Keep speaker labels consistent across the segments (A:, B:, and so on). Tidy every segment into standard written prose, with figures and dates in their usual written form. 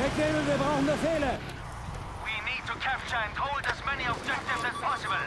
A: Feldwebel, wir brauchen Befehle.
B: We need to capture and hold as many objectives as possible.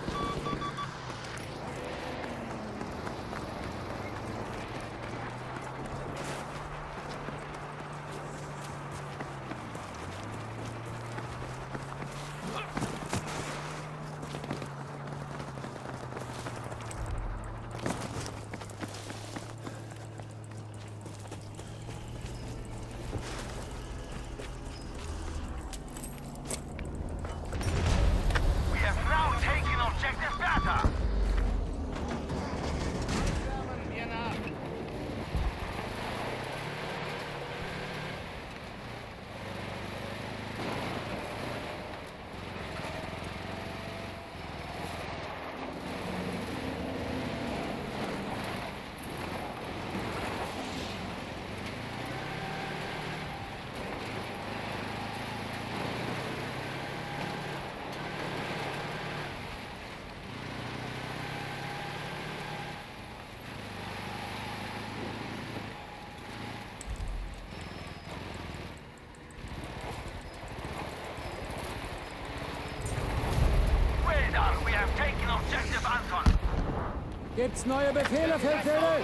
A: Gibt's neue Befehle, Feldwebel?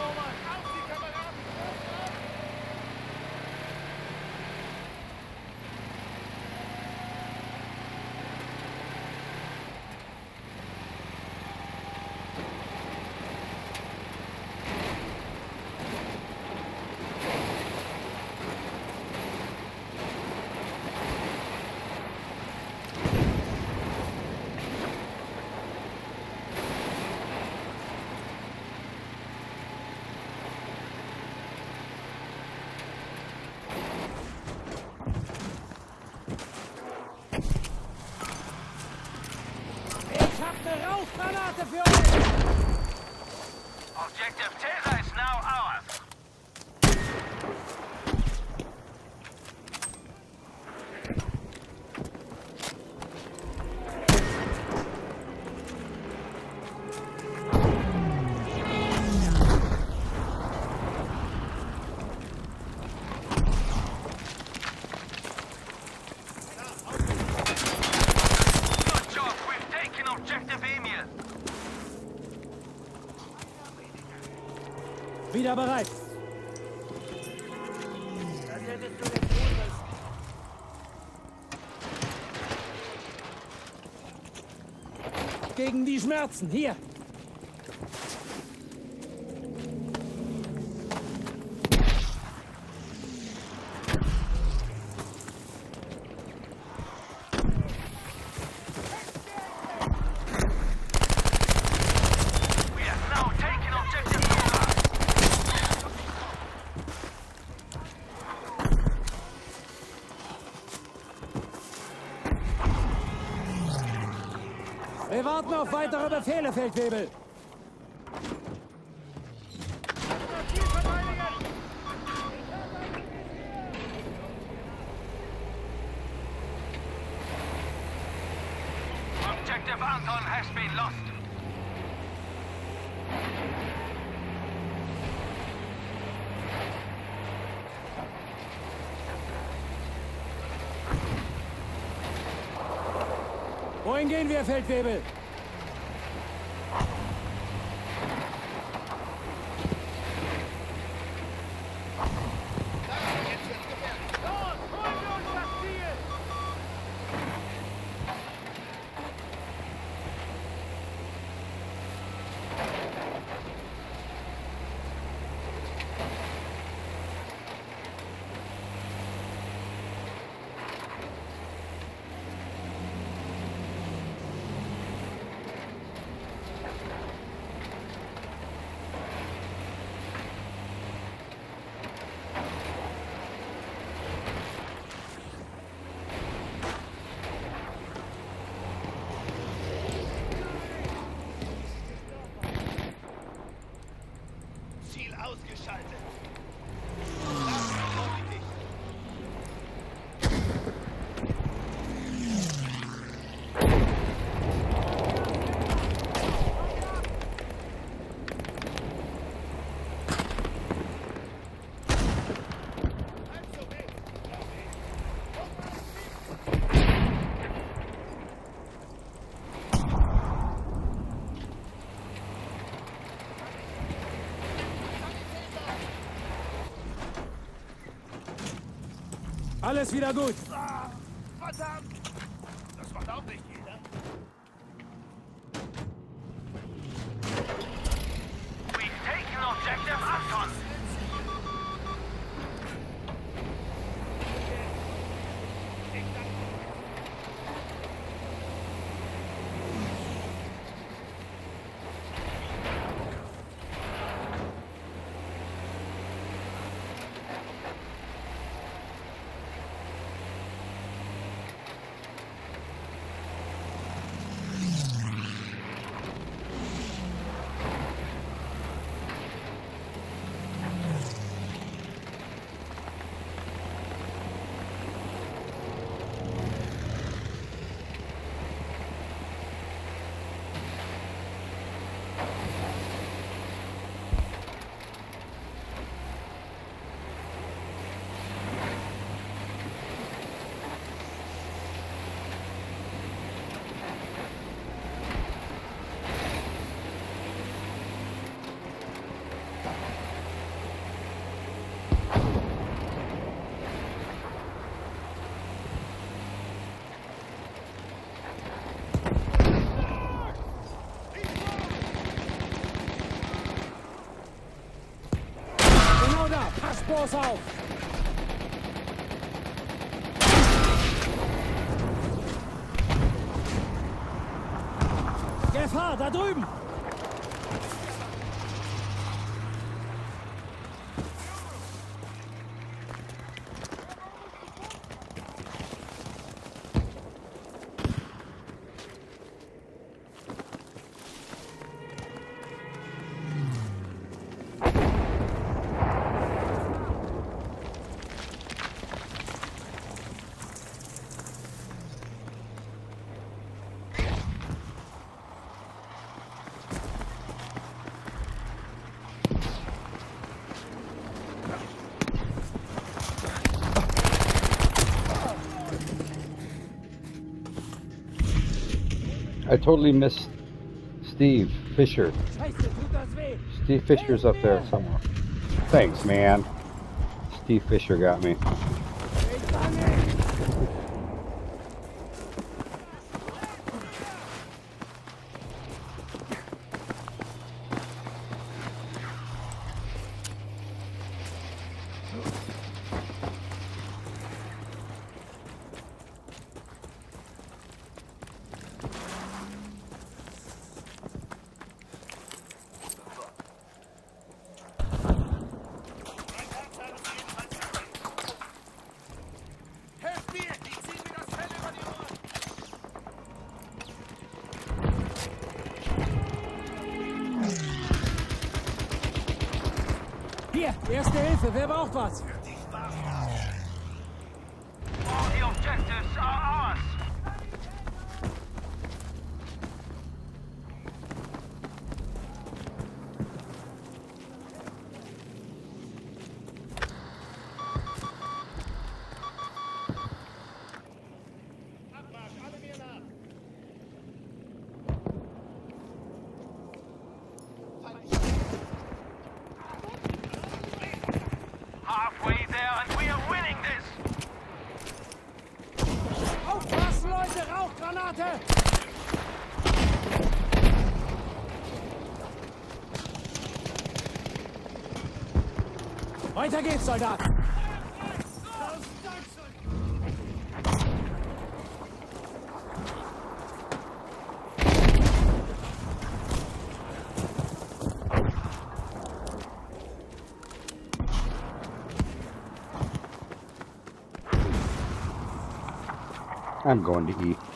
A: Eine Rauchgranate für euch!
B: Objective Terra is now ours.
A: Wieder bereit.
C: Das hättest du nicht tun müssen.
A: Gegen die Schmerzen. Hier. Wir warten auf weitere Befehle, Feldwebel.
B: Objective Anton has been lost.
A: Wohin gehen wir, Feldwebel? Alles wieder gut.
D: Ah, verdammt! Das macht auch nicht jeder.
B: We've taken objective Anton.
A: Genau da. Pass bloß auf. Gefahr, da drüben.
E: I totally missed Steve Fisher.
A: Scheiße, tut das weh.
E: Steve Fisher's up there somewhere. Thanks, man. Steve Fisher got me.
A: Ich kann nicht.
D: Helft mir! Die ziehen mir das Fell über die Ohren!
A: Hier, erste Hilfe. Wer braucht was?
B: All the objectives are ours.
D: Abmarsch, alle mir nach!
B: Halfway there and we are winning this.
A: Aufpassen, Leute. Rauchgranate. Weiter geht's, Soldat.
E: I'm going to eat.